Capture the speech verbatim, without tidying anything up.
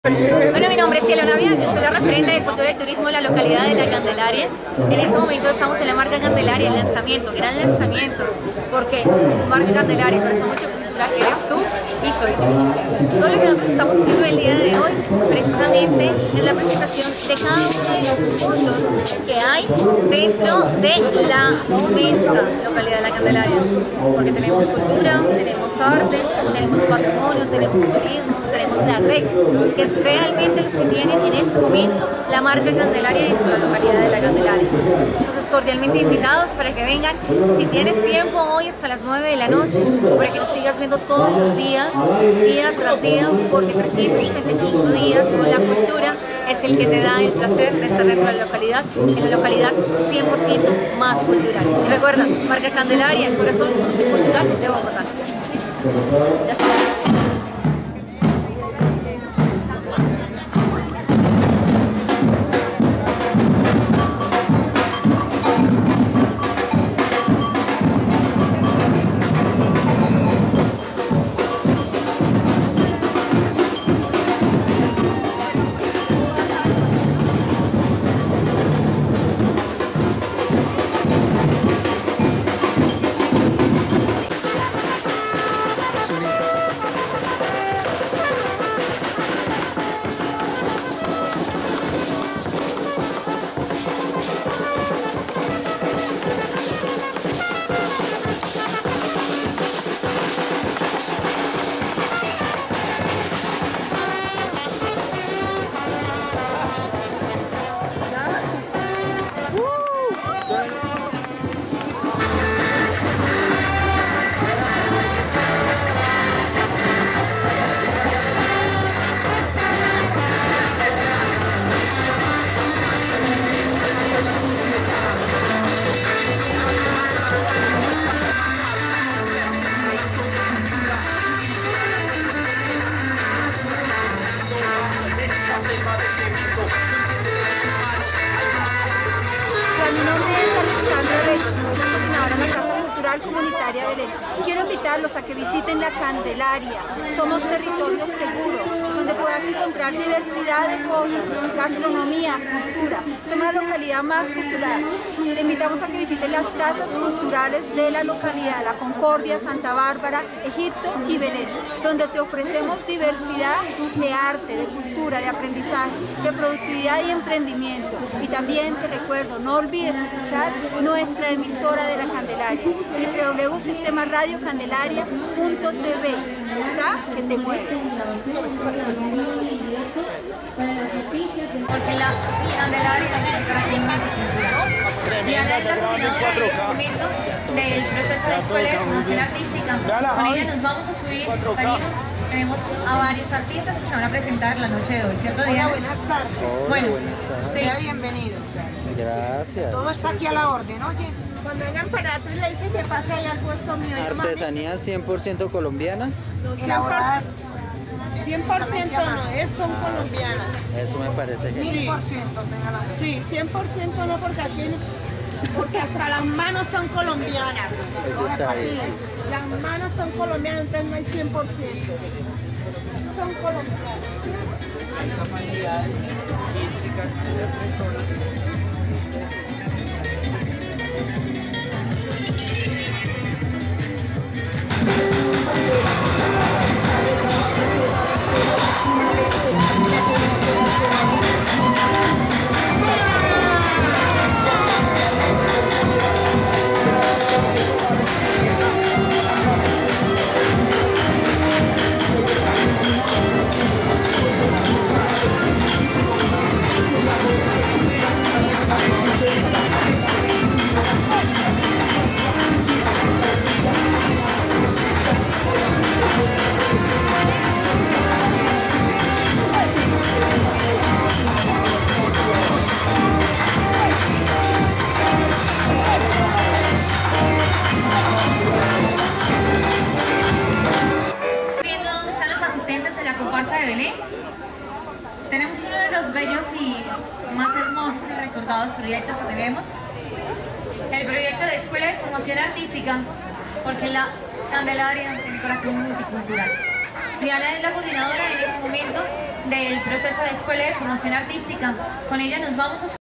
Bueno, mi nombre es Cielo Navia, yo soy la referente de cultura y turismo de la localidad de La Candelaria. En este momento estamos en la marca Candelaria, el lanzamiento, gran lanzamiento, porque marca Candelaria, corazón multicultural, eres tú y soy yo. Todo lo que nosotros estamos haciendo el día de hoy, precisamente, es la presentación de cada uno de los puntos que hay dentro de la inmensa localidad de La Candelaria, porque tenemos cultura, tenemos arte, tenemos patrimonio, tenemos turismo, tenemos la R E C, que es realmente los que tienen en este momento la marca Candelaria dentro de la localidad de La Candelaria. Entonces, cordialmente invitados para que vengan, si tienes tiempo hoy hasta las nueve de la noche, para que nos sigas viendo todos los días, día tras día, porque trescientos sesenta y cinco días con la cultura es el que te da el placer de estar dentro de la localidad, en la localidad cien por ciento más cultural. Y recuerda, marca Candelaria, el corazón multicultural de Bogotá. Mi nombre es Alexandra Reyes, soy la coordinadora de la Casa Cultural Comunitaria Belén. Quiero invitarlos a que visiten La Candelaria. Somos territorio seguro, donde puedas encontrar diversidad de cosas, gastronomía, cultura. Somos la localidad más cultural. Te invitamos a que visiten las casas culturales de la localidad, La Concordia, Santa Bárbara, Egipto y Belén, donde te ofrecemos diversidad de arte, de cultura, de aprendizaje, de productividad y emprendimiento. Y también te recuerdo, no olvides escuchar nuestra emisora de La Candelaria, doble u doble u doble u punto sistema radio candelaria punto t v. Está que te mueve. Porque la Candelaria es corazón multicultural. Y ahora es la coordinadora en este momento del proceso de escuela de formación artística. Con ella nos vamos a subir, Karina. Tenemos a varios artistas que se van a presentar la noche de hoy, ¿cierto, Diana? Hola, buenas tardes. Bueno, Sí. Sea bienvenido. Gracias. Todo está aquí a la orden, oye. Cuando vengan para atrás le dicen que pase allá al puesto mío. Artesanías cien por ciento colombianas. Elaboradas. cien por ciento no, es, son colombianas. Eso me parece genial. mil por ciento tenga la Sí, cien por ciento no, porque aquí, porque hasta las manos son colombianas. Eso está bien. Las manos son colombianas, entonces no hay cien por ciento. Son colombianas. Hay capacidades cítricas de personas. De la comparsa de Belén, tenemos uno de los bellos y más hermosos y recordados proyectos que tenemos, el proyecto de Escuela de Formación Artística, porque la Candelaria, el corazón multicultural. Diana es la coordinadora en este momento del proceso de Escuela de Formación Artística. Con ella nos vamos a